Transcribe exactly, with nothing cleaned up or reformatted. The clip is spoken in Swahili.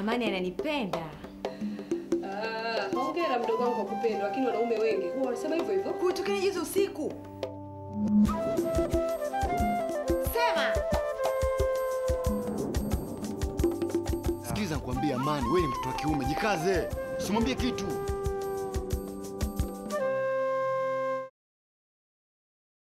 Amani ananipenda. Ah, hongera mdogo wangu kwa kupendwa, lakini wanaume wengi huwa wanasema hivyo hivyo. Kutoka juzi usiku. Sema. Sikiza nikwambie Amani, wewe ni mtoto wa kiume, jikaze. Usimwambie kitu.